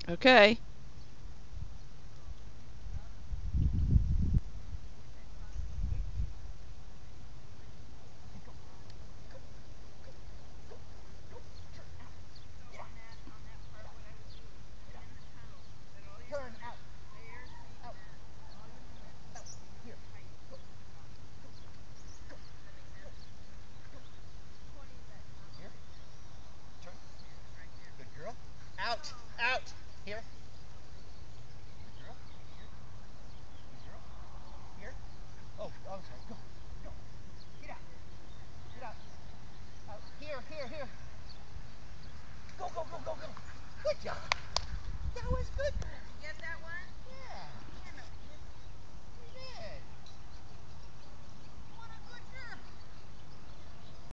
Okay. Turn out. Out. Out. Here. Go. Here. Turn. Good girl. Out. Out. Here. Good girl. Here. Good girl. Here. Oh, I'm sorry. Go. Go. Get out. Get out. Out. Here. Here. Here. Go. Go. Go. Go. Go. Good job. That was good.